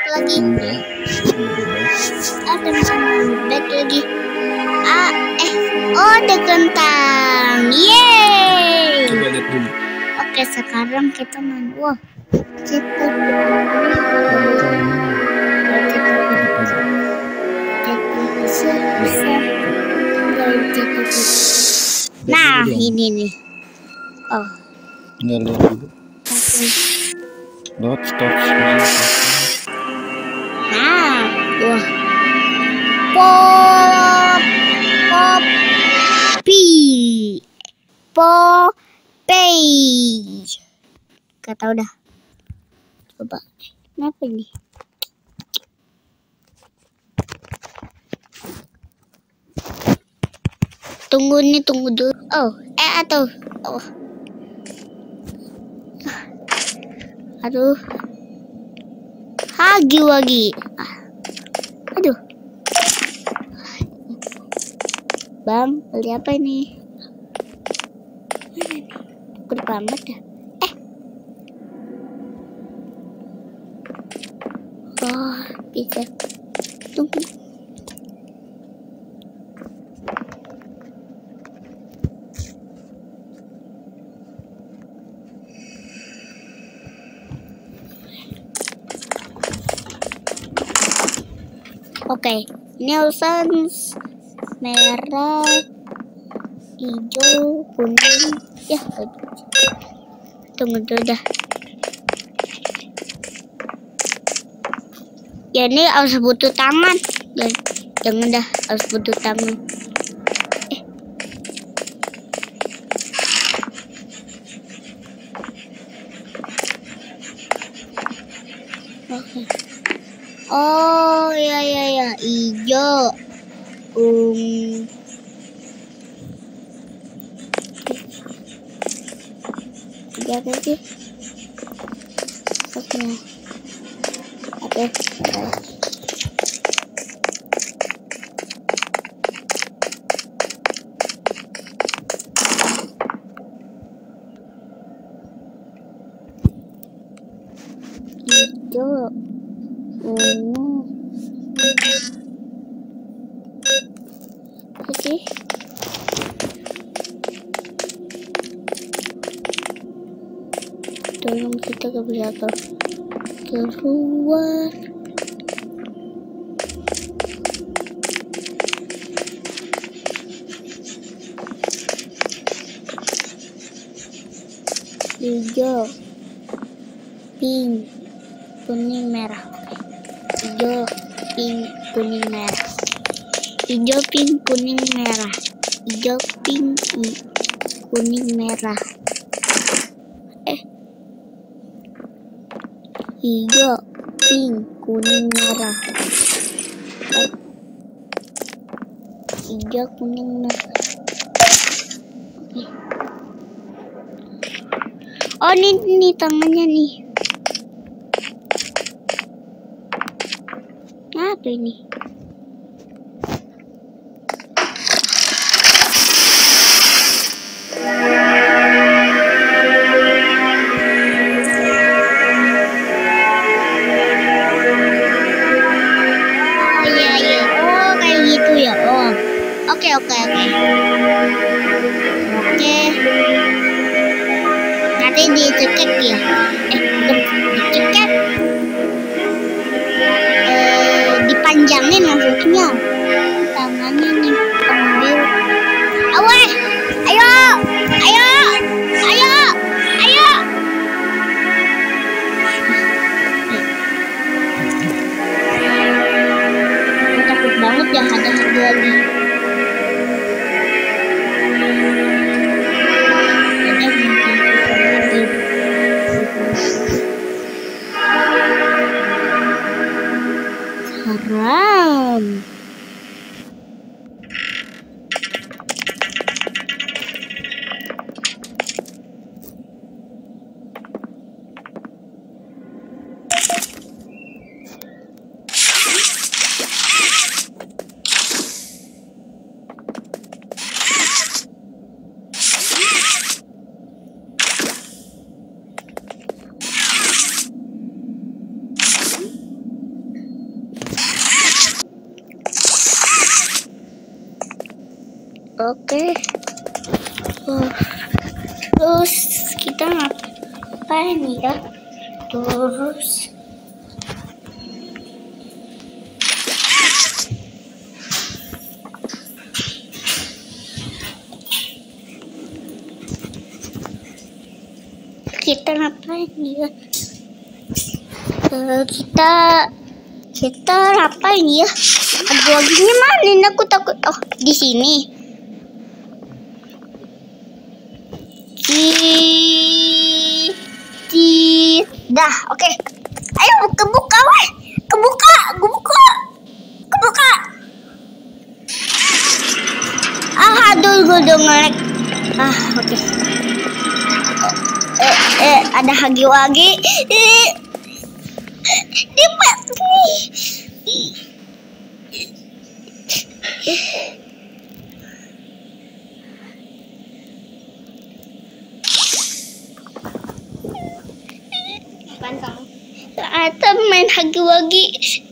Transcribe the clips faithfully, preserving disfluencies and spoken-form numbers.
lagi. Ada back lagi. Ah, eh, oh ada kentang. Yeay. Coba lihat dulu. Oke, sekarang kita main. Wah, kita nah ini nih. Oh, Tinggal lihat dulu. Dot stop. nah, wah, pop, popi, popey. Gak tau dah. Coba, kenapa ini? Tunggu nih, tunggu dulu. Oh, eh atau, oh, aduh, hagi wagi. Ah. Aduh, bang, beli apa ini? Takut banget ya. Eh, oh, bisa. Tunggu. Oke, ini urusan merah, hijau, kuning. Ya, tunggu dulu dah. Ya ini harus butuh tangan. Jangan dah, harus butuh tangan. Eh. Oke. Oh ya ya ya, hijau, um, tiga lagi, oke, oke, hijau. Oh, oke. Tolong kita ke belakang. Keluar. Hijau, pink, kuning, merah. Hijau, pink, kuning, merah. Hijau, pink, kuning, merah. Hijau, pink, kuning, merah. Eh, hijau, pink, kuning, merah. Eh. Hijau, kuning, merah. Eh. Oh, ini nih tangannya nih. Apa ini? Oke oke oke oke nanti dicekek ya eh dicekek eh dipanjangin maksudnya tangannya nih ambil awas ayo ayo ayo ayo takut banget ya ada satu lagi. Haram. Oke. Oh. Terus kita ngapain ya? Terus kita ngapain ya? Uh, kita kita ngapain ya? Aduh, lagunya mana? Aku takut. Oh, di sini. Di di dah, oke. Okay. Ayo kebuka, weh. Kebuka, kebuka. Kebuka. Ah, aduh, gue udah nge-lag. Ah, oke. Okay. Eh, eh, ada hagi-wagi. Eh, di Apaan kamu? Ternyata main hagi-wagi.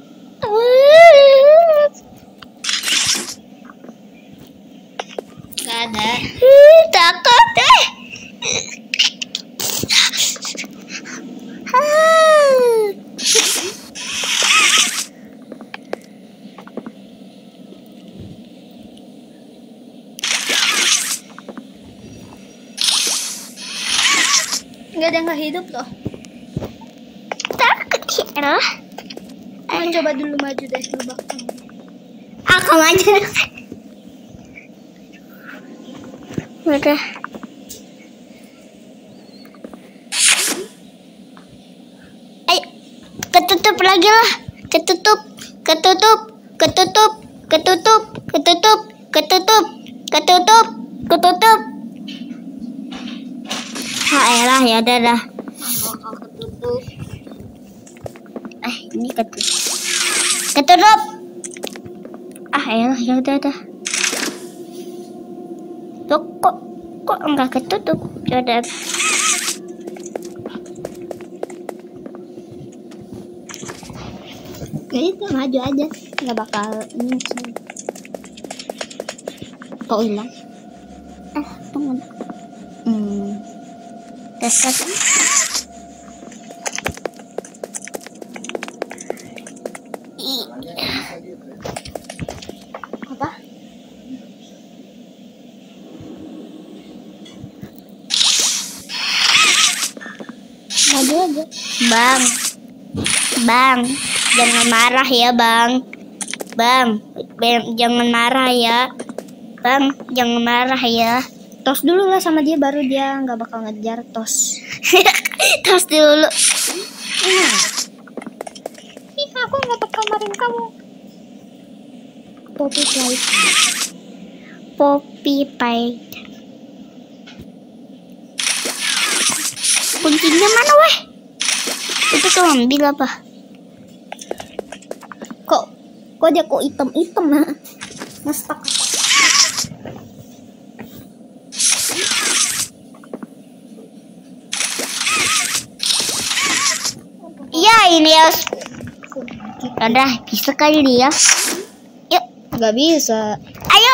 Gak ada. Uh, takut deh. Gak ada yang gak hidup loh. Takut ya. Ayo coba dulu maju deh ke belakang. Aku maju. Udah. Ayo, ketutup lagi lah. Ketutup, ketutup, ketutup, ketutup, ketutup, ketutup, ketutup, ketutup. Ah, elah, ya udah dah. Bakal ketutup. Eh, ini ketutup. Ketutup. Ah, elah, ya udah dah. Loh, kok kok enggak ketutup? Ya udah. Jadi kita maju aja, nggak bakal ini sih. Kok hilang? Ah, tunggu. Hmm. Dekat. Apa? Maju aja. Bang. Bang, jangan marah ya, Bang. Bang, bang jangan marah ya. Bang, jangan marah ya. Tos dulu lah sama dia, baru dia nggak bakal ngejar. Tos. Tos dulu. Nah. Ih, aku nggak bakal marin kamu. Poppy Pie. Poppy Pie. Kuncinya mana, weh? Itu kamu ambil apa? Kok, kok dia kok hitam-hitam nah? Ngestak. Iya, ini ya. Udah, bisa kali dia. Yuk, Nggak bisa. ayo.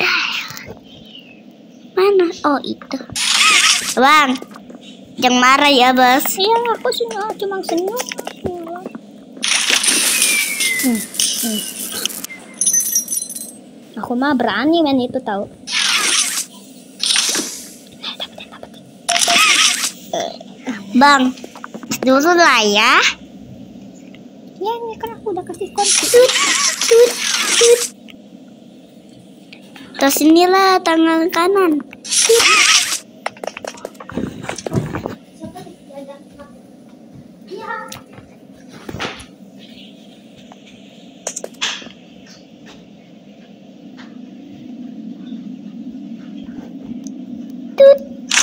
Mana? Oh, itu. Bang, jangan marah ya, Bos. Iya, aku sih nggak, cuma senyum. Hmm, hmm. Aku mah berani main itu tahu. Bang, dulu lah ya. Ya, ini kan aku udah kasih kunci. Tut, tut, tut. Terus inilah tangan kanan. Tut. Tut.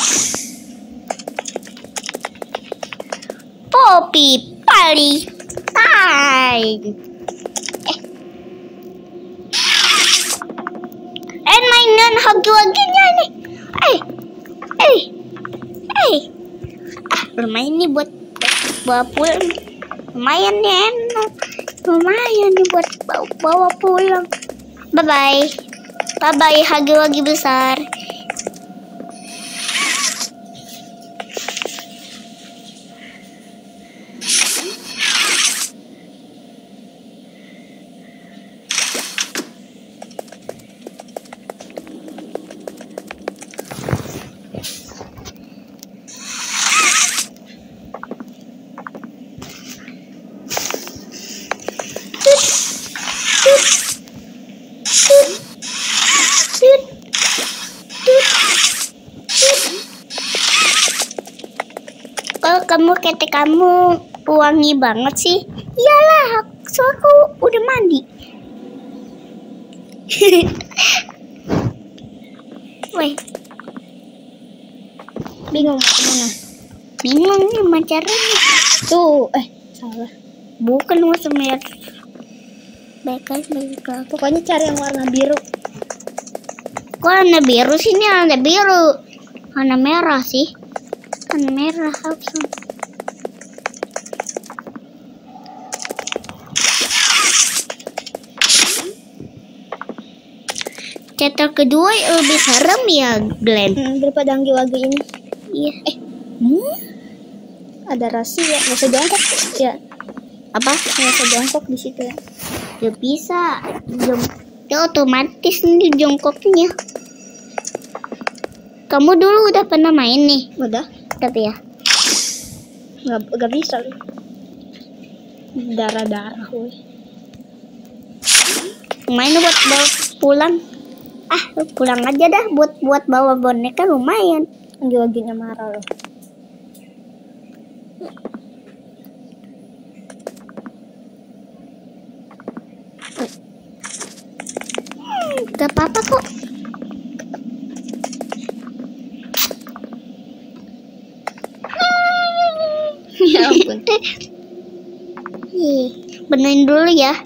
Poppy Pie time. Eh. Eh, mainan hagi-waginya nih. Eh. Eh. Eh. Ah, bermain nih buat bawa pulang. Lumayan nih enak. Lumayan nih buat bawa, bawa pulang. Bye bye. Bye bye hagi-wagi besar. Kalau kamu ketek kamu wangi banget sih. Iyalah, so aku udah mandi. Weh, Bingung mau kemana? bingung nih caranya. Tuh, eh salah. Bukan warna merah. Baiklah, baiklah. Pokoknya cari yang warna biru. Kok warna biru sih? Ini warna biru. Warna merah sih. Warna merah harusnya. Chapter kedua lebih serem ya, Glenn. Hmm, daripada anggi-wagi ini. Iya. Eh, hmm? Ada rahasia. Nggak usah jongkok ya. Apa? Nggak usah jongkok di situ ya. Ya bisa. Jom. Ya otomatis nih jongkoknya. Kamu dulu udah pernah main nih? Udah? Tapi ya. Nggak, nggak bisa lu. Darah-darah, woi. Main buat bawa pulang. Ah, pulang aja dah buat buat bawa boneka lumayan. Anggi-waginya marah loh. Gak apa-apa kok. Ya ampun. Ih, benerin dulu ya.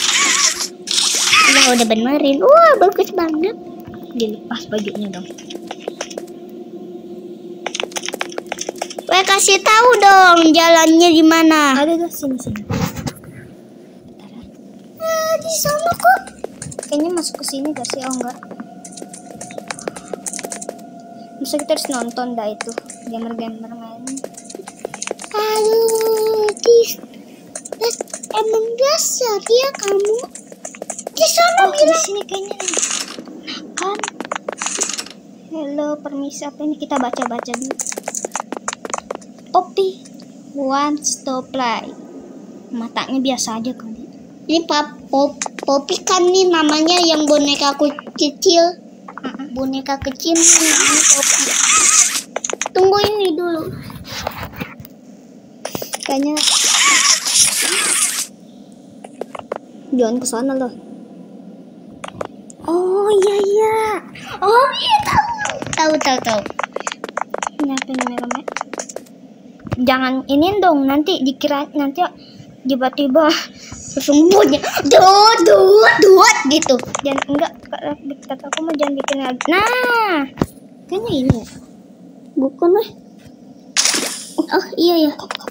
Ya udah benerin. Wah, bagus banget. Dilepas bajunya dong. Weh, kasih tahu dong jalannya di mana. Ada dah sini sini. Ah, di sana kok. Kayaknya masuk ke sini gak sih? Oh enggak. Masa kita harus nonton dah itu gamer-gamer main. Aduh, di emang dasar ya kamu. Di sana Oh, di bilang. sini kayaknya nih. Kan. Hello, permisi apa ini kita baca-baca dulu. Poppy wants to play. Matanya biasa aja kali. Ini pap pop Poppy kan nih namanya yang boneka ku kecil. Boneka kecil nih namanya Poppy. Tunggu ini dulu. Kayaknya jangan ke sana loh. Oh iya iya. Oh iya tahu. Tahu tahu tahu. Ini apa ini merah? Jangan ini dong, nanti dikira nanti tiba-tiba Sesungguhnya dua dua dua gitu. dan enggak kata aku mah jangan bikin lagi. Nah, kayaknya ini ya. Bukan weh. Oh iya ya.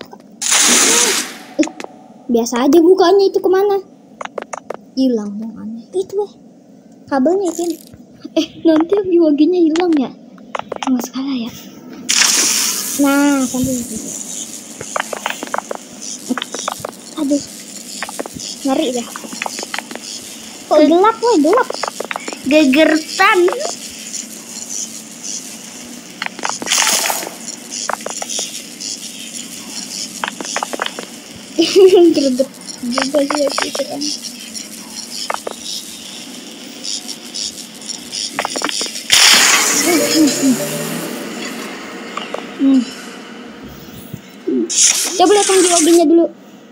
Biasa aja bukanya itu kemana? Hilang dong aneh. Itu weh. Kabelnya itu. Eh nanti waginya hilang ya. Nggak salah ya. Nah sambil itu. Aduh. Ngeri dah. Kok gelap weh gelap. Gegertan. Greget juga sih ya itu kan. Hmm. Coba lihat yang di waginya dulu.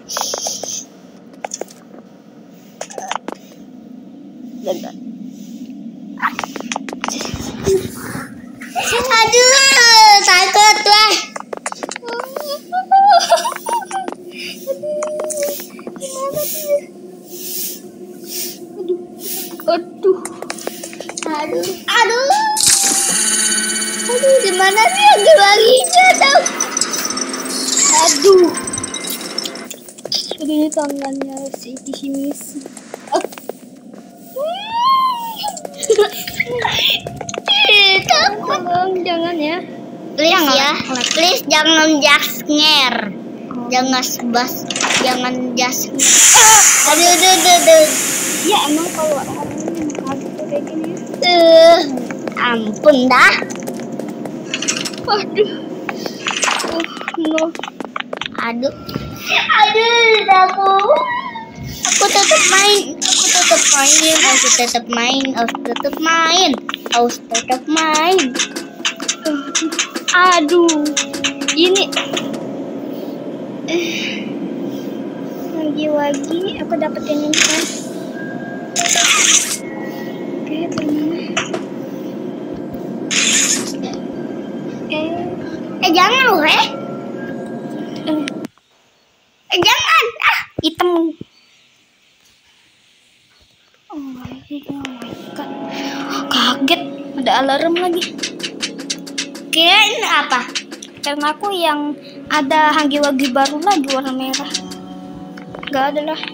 Bentar. Aduh, takut lah. Aduh. Aduh, aduh. Aduh, gimana sih yang larinya tau? Aduh. Aduh ini tangannya si Kishimisi. Oh. Bang, jangan ya. Please Jangan. ya, please jangan just scare. Jangan sebas, jangan just scare. Aduh, aduh, aduh, aduh. Ya emang kalau orang kaget tuh kayak gini. Eh, ampun dah. Waduh. Oh, no. Aduh, aduh, aku, aku tetap main, aku tetap main, aku tetap main, aku tetap main, aku tetap main. Aduh, ini lagi-lagi aku dapetin ini kan. Oke, termana? Eh, Eh jangan loh, eh, eh, eh jangan, ah, hitam. Oh my god, kaget, ada alarm lagi. kirain apa? Karena aku yang ada Hanggi-Wagi baru lagi warna merah. Gak ada lah.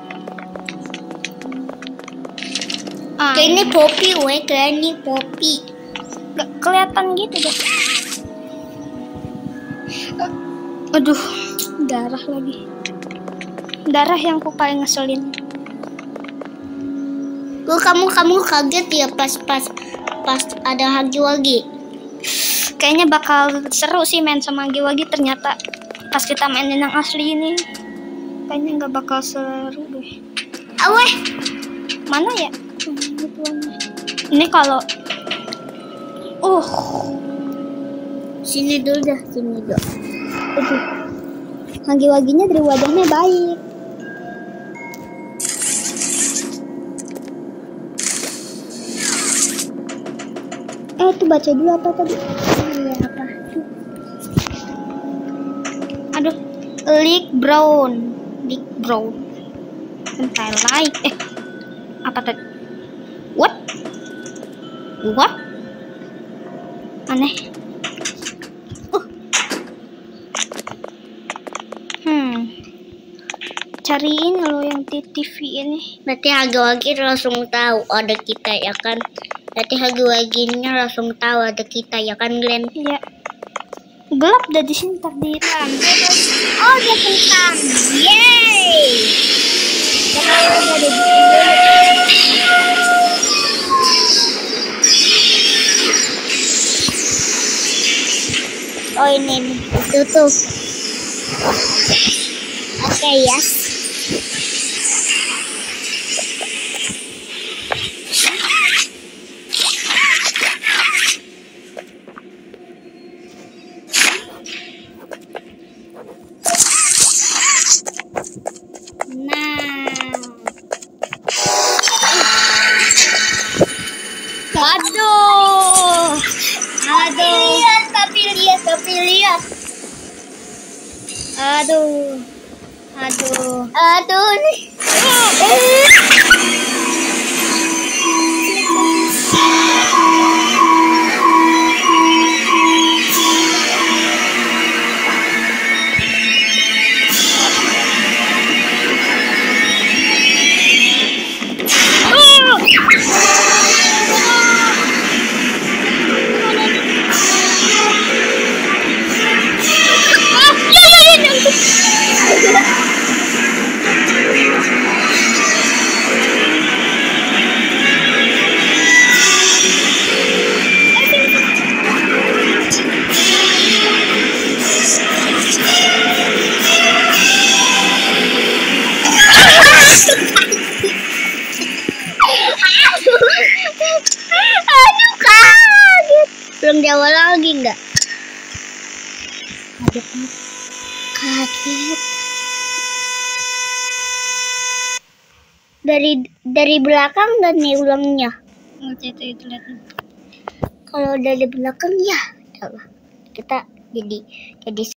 Ah, Kayak ini Poppy, weh, kayak ini Poppy. gak kelihatan gitu deh. Aduh, darah lagi. Darah yang ku paling ngeselin. Gue kamu kamu kaget ya pas pas pas ada Hagi-Wagi. Kayaknya bakal seru sih main sama Hanggi-Wagi, ternyata pas kita mainin yang asli ini kayaknya nggak bakal seru deh. Aweh, Mana ya? Hmm, ituannya. Ini kalau uh sini dulu dah, sini dulu. aduh. Hanggi-Waginya dari wadahnya baik. Eh, tuh baca dulu apa tadi? Iya apa? Aduh, Leak Brown, Leak Brown. Bentar like, eh, apa tadi? What? What? Aneh. Uh. Hmm. Cari ini loh yang di T V ini. Nanti Hagi-Wagi langsung tahu ada kita ya kan? Nanti Hagi-Waginya langsung tahu ada kita ya kan, Glenn? Iya. Gelap dah di sini tadi. Oh, dia kentang. Yeay! Oh, ini itu tuh. Oke ya. Aduh. Aduh. Lihat, tapi lihat, tapi lihat. Aduh. Aduh. Aduh nih. Aduh, kaget. Belum Jawa lagi nggak? Kaget. Kaget. Dari dari belakang dan nih ulangnya. Itu itu lihat. Kalau dari belakang ya, coba kita jadi jadi